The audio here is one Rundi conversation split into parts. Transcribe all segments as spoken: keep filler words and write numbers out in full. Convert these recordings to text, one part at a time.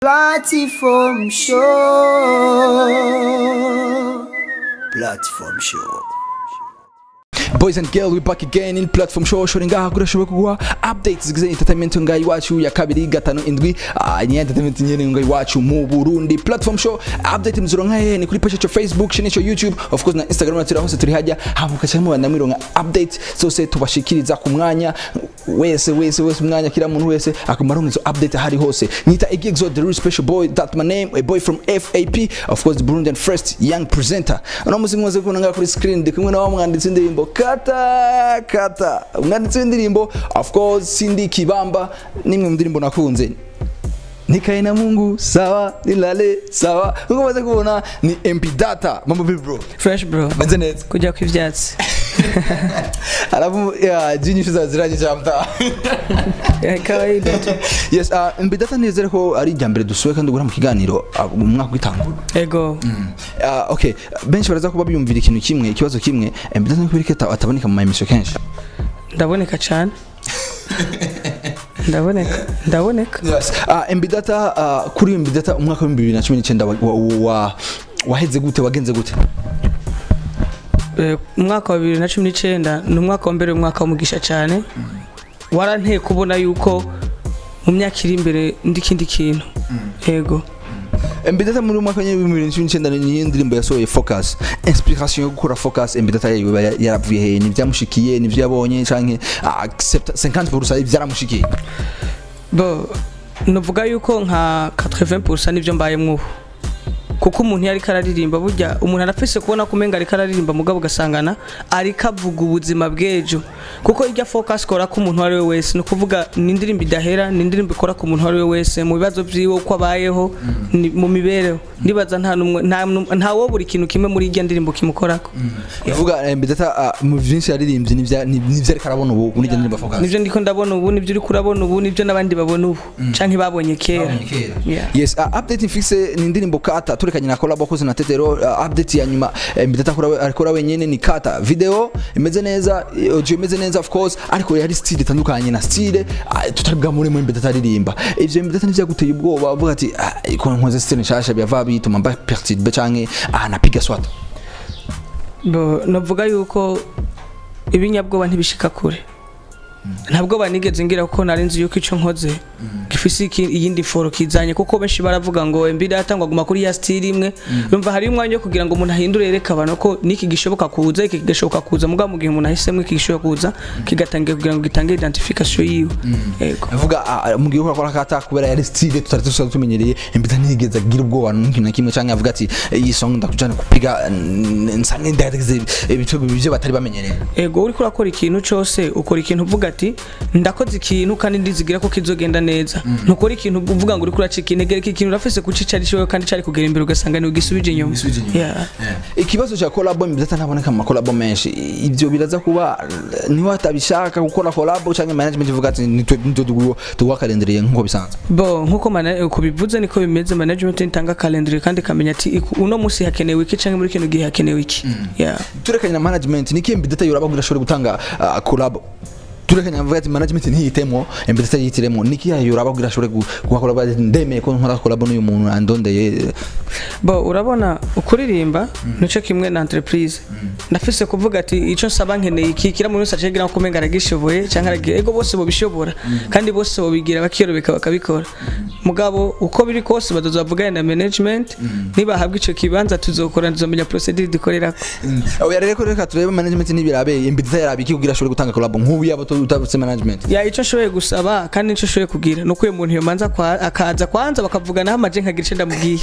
Platform show. Platform show. Boys and girls, we back again in Platform show. Showing ngaha kurashoboye kugwa updates zigize entertainment ngai wacu ya kabiri gatano indwi ni entertainment nyene ngai wacu mu Burundi. Platform show update mzuronka he ni kuri page ya Facebook, channel ya YouTube, of course na Instagram na tira hose turi hajya havuka cyane mu ndamironga update zose tubashikiriza ku mwanya wese wese wese umwanya kila muntu wese akumaronga zo update hari hose. Nita Egexo the real special boy, that my name, a boy from F A P, of course the Burundian first young presenter. Ano muzingo mwaze kunanga kuri screen de kumwe na wa mwanditsi ndimbo kata kata umwanditsi w'indirimbo of course Cindy Kibamba nimwe mu ndirimbo nakunze nikaye na Mungu sawa nilale sawa ngo maze kubona ni M P Data. Mambo vipi bro? Fresh bro. Manze net Kuja kwivyatsi. Alafu ya jini shuza ziranye chamta. Ya kawaida. Yes, uh, M P Data nizere ko ari jambere dusuwe kandi gura mu kiganiro mu mwaka w'itangura. Ego. Mm. Uh, okay, benshi baraza kuba biyumvira ikintu kimwe, ikibazo kimwe, M P Data n'kubiriketa ataboneka mu emission kenshi. Ndaboneka cyane. Ndaboneka, ndaboneka. Yes. Uh, M P Data uh, kuri M P Data umwaka wa bibiri na cumi n'icyenda wa waheze gute wagenze gute? Eh umwaka wa bibiri na cumi n'icyenda ni umwaka wa mbere umwaka umugisha cyane. Waranteye kubona yuko mu myaka iri imbere ndikindi kintu. Ego. M P Data muri umwaka wa bibiri na cumi n'icyenda ni indirimbo yasohoye Focus. Inspiration yo gukora Focus M P Data yaravuye he? Ni byamushikiye, ni byabonye canke cinquante pour cent byaramushikiye? Bo novuga yuko nka quatre-vingts pour cent nivyo mbayemwo. Kuko umuntu yari kararirimba burya umuntu arafise kubona kumenga ari kararirimba mugabo gasangana ari kavuga ubuzima bwejo. Kuko irya Focus kora ku muntu ari we wese no kuvuga ni indirimbo idahera, ni indirimbo ikora ku muntu ari we wese mu bibazo byiwe uko abayeho mu mibereho. Nibaza nta nta wo buri kintu kimwe muri irya ndirimbo kimukorako. Yavuga M P Data mu byinshi yaririmbye nivya nivyo ari karabona ubu muri irya ndirimbo Focus. Nivyo ndiko ndabona ubu, nivyo uri kurabona ubu, nivyo nabandi babona ubu canke babonye kera. Yes, uh, update fixe ni indirimbo kata turekanye na collab koze na Tetero. Uh, update ya nyuma M P Data akora wenyene ni kata video imeze neza, audio imeze neza of course, ariko yari style itandukanye na style uh, tutaribwa muri M P Data aririmba. Ivyo M P Data nivyo guteye ubwoba avuga ati iko nkoze style nshasha byava bituma mba perturbe canke anapiga swata. Bo navuga yuko ibinyabwoba ntibishika kure. Ntabwo banigeze ngira kuko narinzi yuko ico nkoze gifise iyindi foro kizanye kuko benshi baravuga ngo M P Data ngo aguma kuri ya style imwe. Urumva hari umwanya yo kugira ngo umuntu ahindure yereka abantu ko niki gishoboka kuza, iki gishoboka kuza muga mu gihe umuntu ahisemo iki gishoboka kuza kigatangiye kugira ngo gitange identification yiwe. Yego. Avuga mu gihe ukora kata kubera ya style tutari tusanzwe tumenyereye M P Data nigeze agira ubwoba n'umuntu na kimwe canke avuga ati iyi song ndakujana kupiga nsane ndageze ibitego bivyo batari bamenyereye. Ego uri kurakora ikintu cyose ukora ikintu uvuga ati ndakoze ikintu kandi ndizigira ko kizogenda neza. Nukora ikintu uvuga ngo uri kuracika intege ikintu urafise kucicari cyo kandi cari kugera imbere ugasanga ni ugisubije inyuma. Yeah. Ikibazo cha collab M P Data ntaboneka mu collab menshi. Ivyo biraza kuba ni watabishaka gukora collab cyangwa management ivuga ati nitwe ndodugo tuwa calendrier nko bisanzwe. Bo nkuko mana uko bivuze niko bimeze, management intanga calendrier kandi kamenya ati uno musi hakenewe iki cyangwa muri kino gihe hakenewe iki. Yeah. Turekanye na management niki M P Data yorabagura shore gutanga uh, collab. Turekanya mvuga ati management ntiyitemo M P Data yitiremo niki yayo urabagura shore gukora badi ndeme ko nkora collab n'uyu muntu andondeye. Bo urabona ukuririmba nico kimwe na entreprise. Ndafise kuvuga ati ico nsaba nkeneye iki kira mu nsi acegira kumenga aragishoboye cyangwa aragiye ego bose bo bishobora kandi bose bo bigira bakiyoroka bakabikora. Mugabo uko biri kose bazovugana na management niba habwa ico kibanza tuzokora nzomenya procedure dukorerako. Aho yarere ko reka turebe management nibirabe M P Data yarabiki kugira shore gutanga collab nk'ubu yabo utabutse management. Ya ico shoye gusaba kandi ico shoye kugira no kuye umuntu yomanza kwa akaza kwanza bakavugana hamaje nkagira ico ndamugiye.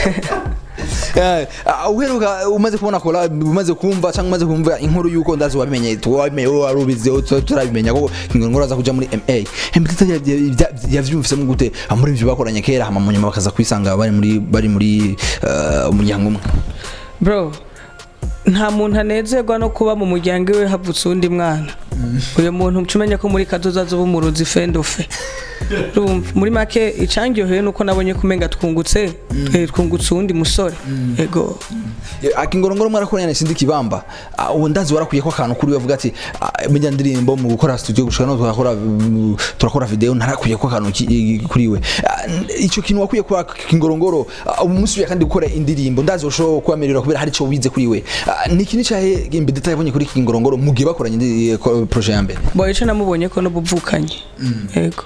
Eh uheruka umaze kubona collab umaze kumva cyangwa umaze kumva inkuru yuko ndazi wabimenye tuwamenye warubize turabimenya ko ingoro za kuja muri M A. M P Data yavyumvise mu gute amuri ivyo bakoranye kera hama munyuma bakaza kwisanga bari muri bari muri umuryango umwe. Bro nta muntu anezerwa no kuba mu muryango we havutse undi mwana. uyu muntu mcumenya ko muri kazoza zo bumuruzi fendofe urumva muri make icangyoheye nuko nabonye kumenga twungutse twungutse undi musore ego akingorongoro mwarakoranye sindi kibamba ubu ndazi warakuye ko akantu kuri bavuga ati mujya ndirimbo mu gukora studio gushaka no turakora turakora video narakuye ko akantu kuri we ico kintu wakuye kwa kingorongoro umunsi kandi gukora indirimbo ndazi usho kwamerera kubera hari cyo wize kuri we ni kintu cyahe imbedeta yabonye kuri kingorongoro mugiye bakoranye projet ya mbere bo ico namubonye ko no buvukanye ego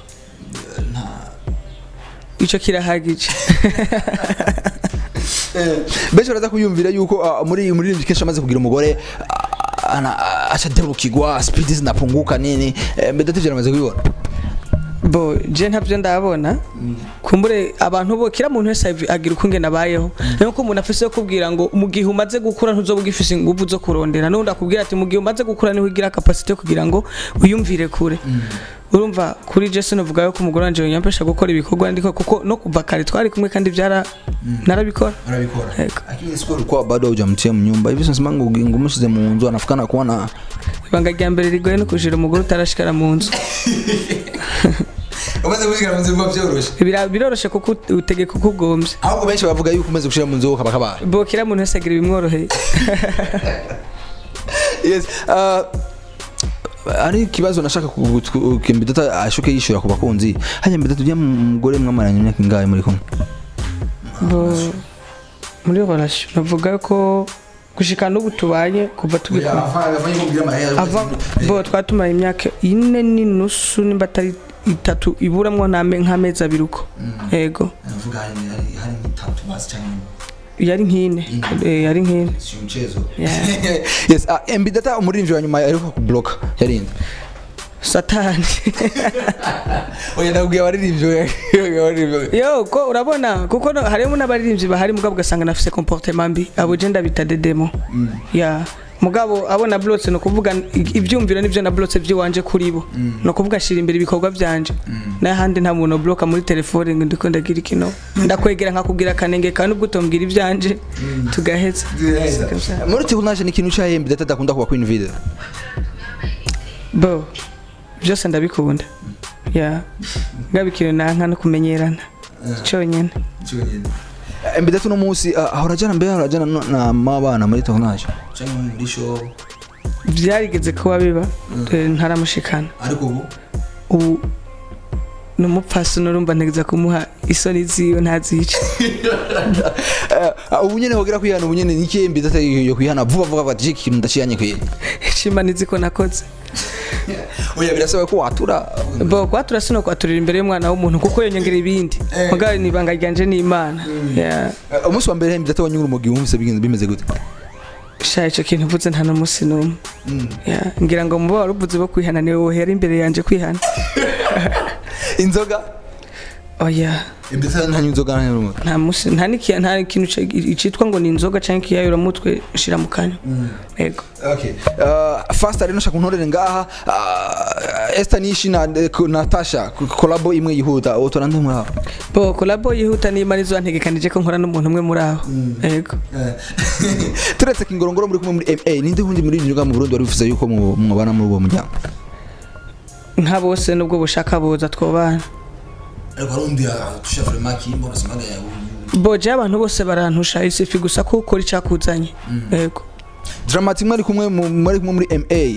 ico kirahagije Bejo raza kuyumvira yuko muri muri kesha amaze kugira umugore ana achadebukigwa speed zinapunguka nini mbedete vyaramaze kubibona bo je ntavyo ndabona kumbure abantu bo kira muntu wese agira ukunge nabayeho nuko umuntu afise kubwira ngo mu gihe umaze gukura ntuzobugifise ingufu zo kurondera no ndakubwira ati mu gihe umaze gukura ni wigira capacity kugira ngo uyumvire kure urumva kuri Jesse novuga yo kumugora wanje yanyapesha gukora ibikorwa ndiko kuko no kuva kare twari kumwe kandi byara narabikora narabikora akini siko kwa bado hujamtia mu nyumba hivi sasa mangu ngumushize mu nzu anafukana kuona ibanga rya mbere rigoye no kujira umugore utarashikara mu nzu umaze gushikara mu nzu byoroshe biroroshe kuko utegeka kugombye ahubwo benshi bavuga yuko umaze gushira mu nzu ukabakaba bo kira muntu wese agira bimworoheye yes uh ari kibazo nashaka kumbidata ashuke yishura ku bakunzi hanya mbidata tujya mugore mwamaranye imyaka ingahe muri kumwe bo muri relation navuga ko gushika n'ubu tubanye kuva tugikora ava bo twatumaye imyaka ine n'inusu nimba atari itatu iburamwo nk'amezi abiri uko yego navuga hari hari nk'itatu basi cyane yari nkine yari nkine simchezo yes mbidata umurinzi wa nyuma ariko ku block yarinde satani oya ndabwiye abaririmbyo yo ko urabona kuko harimo n'abaririmbyi bahari mugabo gasanga nafise comportement mbi abo je ndabita dedemo ya mugabo abona blotse no kuvuga ivyumviro nivyo na blotse vyiwanje kuri bo no kuvuga shira imbere ibikorwa byanje na handi nta muntu bloka muri telefone ngo ndiko ndagira ikino ndakwegera nkakubwira kanenge kandi ubwo tombwira ivyanje tugaheza muri tukunasha ni kintu cyahembe data dakunda kuba queen video bo byose ndabikunda ya ngabikire nanka no kumenyerana cyonyene cyonyene mbidatu no musi ahora jana mbe ahora jana na mabana muri tonaje cyangwa muri show byarigeze kuba biba ntaramushikana ariko ubu ubu numupfasi norumva ntegeza kumuha isoni ziyo ntazice ubu nyene hogira kwihana ubu nyene niki mbidata yo kwihana vuba vuba bati kintu ndaciyanye kwe shimanizi ko nakoze oya birasaba ko watura bo kwatura sino kwaturira imbere y'umwana w'umuntu kuko yonyengera ibindi mugari nibanga ryanje ni Imana yeah umunsi wa mbere mbidata wanyura umugi wumvise bigenze bimeze gute sha ico kintu vuze nta no musi numwe yeah ngira ngo muba waruvuze bo kwihana niwe wohera imbere yanje kwihana inzoga oya mbidata nta inzoga nta nta musi nta nikiya nta kintu citwa ngo ni inzoga canke kiyayura mutwe shira mu kanyo yego okay uh fast ari no shaka ntorere ngaha Esther Nishi na Natasha collabo imwe yihuta otora ndumwe aho bo collabo yihuta ni imarizo antegekanije ko nkora n'umuntu umwe muri aho yego turetse kingorongoro muri kumwe muri M A ninde hundi muri nyuga mu Burundi wari ufise yuko mwabana muri uwo muryango nka bose nubwo bushaka boza twobana ariko rundi tusha vraiment kimbo nasimaga ya boje abantu bose barantusha isifi gusa ko ukora icakuzanye yego Dramatic mwari kumwe muri kumwe muri M A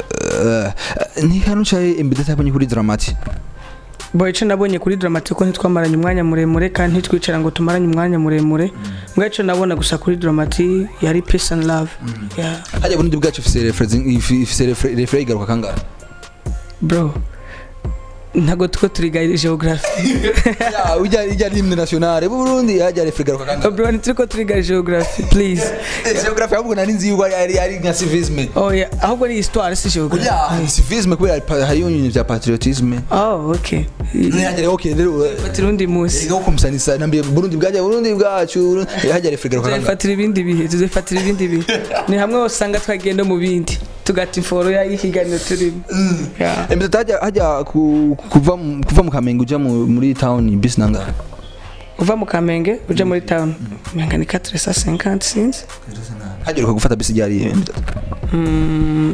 ni hano cyaye imbidata yabonye kuri Dramatic boye cyo nabonye kuri Dramatic ko ntitwamaranye umwanya muremure kandi ntitwicara ngo tumaranye umwanya muremure mwaco nabona gusa kuri Dramatic yari peace and love yeah hajya bundi bwacu ifise ifise refrain igaruka kangara bro ntago tuko turigaire geography ya ujya ijya rimwe nationale Burundi hajya refrain kangara bro nituko turigaire geography please geography ahubwo nari nzi yuko ari ari nka civisme oh yeah ahubwo ni histoire si geography ya civisme kubera hari ibintu bya patriotisme oh okay hajya okay rero patirundi musi ego kumsanisa nambiye Burundi bwaje Burundi bwacu hajya refrain kangara tufatira ibindi bihe tuzefatira ibindi bihe ni hamwe usanga twagenda mu bindi tugati foro ya ikiganiro turimo ya mbita hajya hajya kuva kuva mu Kamenge uja muri town bis nanga uva mu Kamenge uja muri town menga ni quatre cent cinquante sinzi hajya gufata bis ryari mm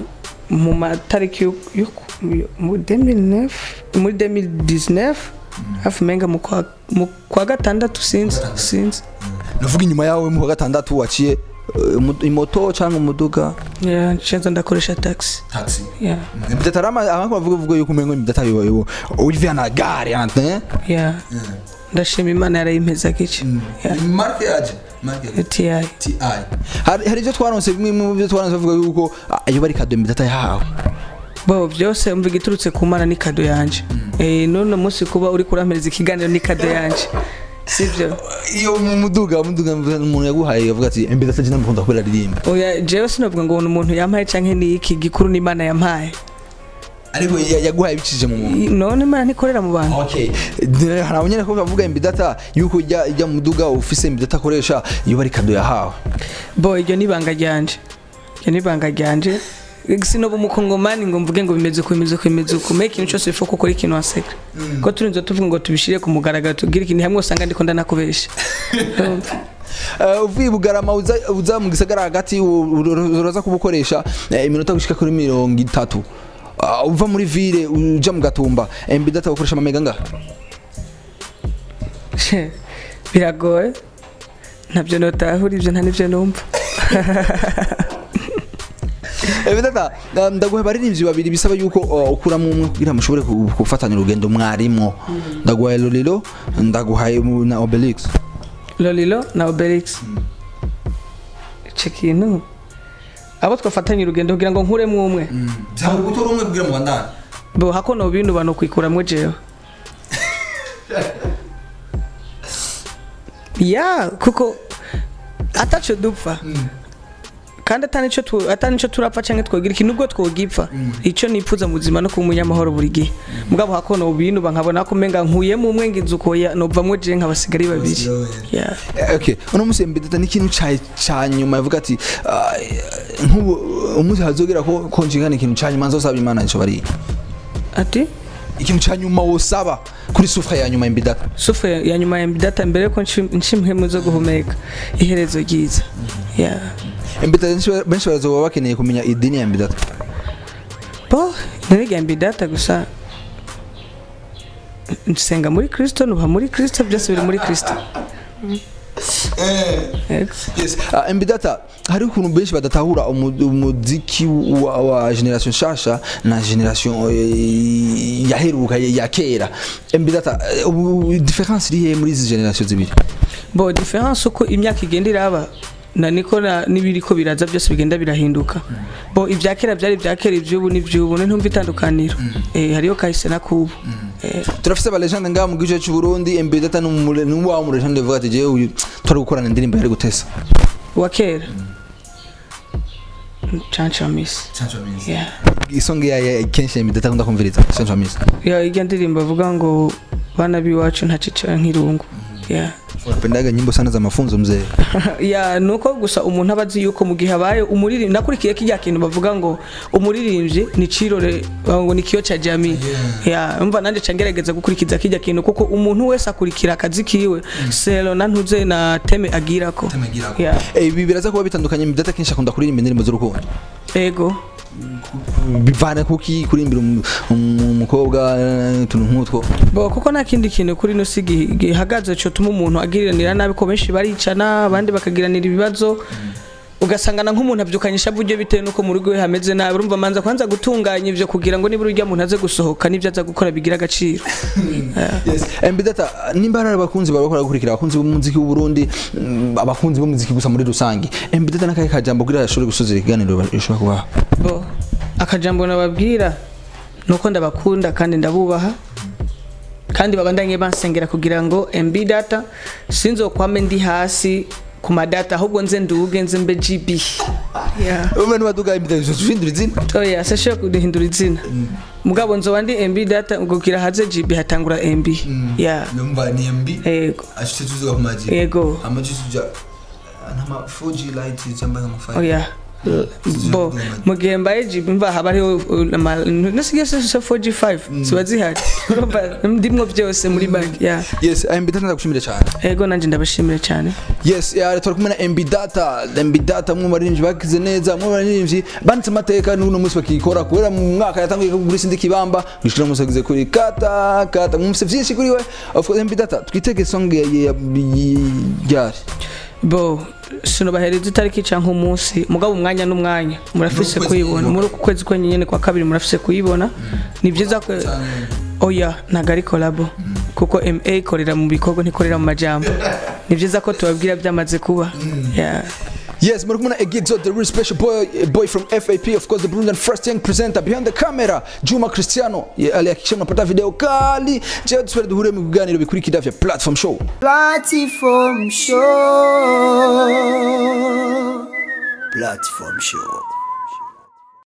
mu matariki yo yo- mu deux mille neuf muri deux mille dix-neuf hafi menga mu kwa mu kwa gatandatu sinzi sinzi navuga inyuma yawe mu wa gatandatu waciye eh, mu- imoto cyangwa umuduga yeah nshenza ndakoresha taxi taxi yeah bidatarama abantu bavuga vuga yuko umengo bidatabiwe uriya na gare ante yeah ndashima imana yarayimpeza gice yeah marke yaje marke T I ti hari hari ibyo twaronse bimwe mu byo twaronse bavuga yuko ah, iyo bari kado bidata yahawe bo byose mvuga iturutse ku mana ni kado yanje eh none munsi kuba uri kurampereza ikiganiro ni kado yanje sibyo iyo mu muduga muduga umuntu yaguhaye avuga ati bidata jina mukunda kubera ririmba oya jewe sinavuga ngo umuntu yampaye canke ni iki gikuru ni imana yampaye ariko ya- yaguhaye bicije mu muntu I- none imana ntikorera mu bantu okay hari abanyene ko bavuga imbidata yuko ijya ijya mu muduga ufise imbidata akoresha iyo bari kado yahawe bo iryo ni ibanga ryanje iryo ni ibanga ryanje sinoba umukongomani ngo mvuge ngo bimeze uko bimeze uko bimeze uko make ikintu cyose ifu gukora ikintu waseka ko turinze tuvuga ngo tubishire ku mugaragaro tubwire ikintu hamwe usanga ndiko ndanakubesha Urumva? Eh, uvuye bugarama uza uza mu gisagara hagati u- u- uraza kubukoresha eh, iminota gushika kuri mirongo itatu Ah, uva muri ville uja mu gatumba imbidata ukoresha amamega nga biragoye ntabyo notahura ibyo nta nibyo numva imbidata ndaguha baririmbyi babiri bisaba yuko uh, ukuramo umwe kugira mushobore ku- gufatanya urugendo mwarimo ndaguha Lolilo ndaguha um, na Obelix Lolilo na Obelix icyo kintu abo twafatanya urugendo kugira ngo nkuremo umwe byaba gutora umwe kugira mu bandana bo hako no bintu bano kwikuramwe jewe ya kuko ataco dupfa kandi atanico tu atanico turapfa canke twogira ikintu ubwo twogipfa ico nipfuza mu buzima no ku munyamahoro buri gihe mugabo hako no bintu bankabona ko menga nkuyemo umwe ngize uko ya novamwe je nkabasigari babiri ya Eh, okay uno musi imbidata ni ikintu ca ca nyuma yavuga ati ah, nk'ubu umunsi hazogera ko konjingana ikintu ca nyuma nzosaba imana nico bari ati ikintu ca nyuma wosaba kuri sufra ya nyuma imbidata sufu ya nyuma ya mbidata mbere ko nshimwe zo guhumeka iherezo ryiza ya imbidata benshi barazoba bakeneye kumenya idini ya imbidata bo niriga mbidata gusa nsenga muri Kristo nuba muri Kristo byose biri muri Kristo yes uh, imbidata hari ukuntu benshi badatahura umu- umuziki wa, wa generation shasha na generation eh, yaheruka ya ya kera imbidata eh, ubu difference iri he muri izi generation zibiri bo difference uko imyaka igenda iraba na niko na nibiriko biraza byose bigenda birahinduka bo ivyakera byari byakera ivyubu n'ivyubu ntumva itandukaniro eh hariyo kahise na kubu eh turafise aba legend ngaha mu gice cy'u Burundi imbidata n'umu wa mu legend vuga ati je uyu twari gukorana indirimbo yari gutesa wa kera Chancha Miss yeah isonga ya ya kenshi imbidata kunda kumviriza Central Miss ya ijya ndirimbo avuga ngo bana biwacu ntacicara nk'irungu yeah unapendaga nyimbo sana za mafunzo mzee ya nuko gusa umuntu abazi yuko mu gihe abaye umuririmbyi nakurikiye kijya kintu bavuga ngo umuririmbyi ni cirore ngo ni kiyo cha jamii ya umva nanje cangerageza gukurikiza kijya kintu kuko umuntu wese akurikira akazi kiwe selo na ntuze na teme agirako ya eh ibi biraza kuba bitandukanye imbidata kenshi akunda kuririmba indirimbo z'urukundo ego bivana kuki kurimbira umukobwa tuntu nk'utwo bo kuko nta kindi kintu kuri no sigi gihagaze cyo tuma umuntu agiriranira nabi ko benshi baricana abandi bakagiranira ibibazo ugasangana nk'umuntu abyukanyisha buryo bitewe nuko mu rugo hameze nabi urumva manza kwanza gutunganya ivyo kugira ngo nibura urya muntu aze gusohoka nivyo aza gukora bigira agaciro yes imbidata nimba hari abakunzi barakora gukurikira abakunzi b'umuziki w'u Burundi abakunzi b'umuziki gusa muri rusangi imbidata nakaye kajambo kugira ashobore gusozera ikiganiro bishobora kuba bo akajambo nababwira nuko ndabakunda kandi ndabubaha kandi babandanye bansengera kugira ngo M B data sinzokwame ndi hasi ku madata ahubwo nze nduge nze mbe G B yeah umene baduga imbidata zifindura izina oya sashe kuduhindura izina mugabo nzo ndi M B data ngukira haze G B hatangura M B yeah numva ni M B yego ashite tuzuga ku maji yego amaji tuja nama four G light cyangwa ama five oya bo mu gihe mbaye jibu mba haba hariho nasigaye se four G five ziba zihari ndimwo byose muri bank ya yes M B Data ndagushimira cyane ego nanje ndabashimira cyane yes ya turi kumwe na M B Data M B Data mu maririmbyi bakize neza mu maririmbyi banditse amateka n'uno munsi bakikora kubera mu mwaka yatanguye kugura isindi kibamba bishira musagize kuri kata kata mu byinshi kuri we of course M B Data twitege song ya yari bo sino bahereza itariki canke umunsi mugabo umwanya n'umwanya murafise kuyibona muri uku kwezi ko nyene kwa kabiri murafise kuyibona ni byiza ko oya nagari collabo kuko M A ikorera mu bikorwa ntikorera mu majambo ni byiza ko tubabwira byamaze kuba yeah. Yes, Murkumuna Egidzo, the real special boy, boy from F A P, of course, the Burundian first young presenter behind the camera, Juma Cristiano. Alihakikisha mnapata video kali. Je, tuswele duhure mkuganiro bikurikira vya Platform Show. Platform Show. Platform Show.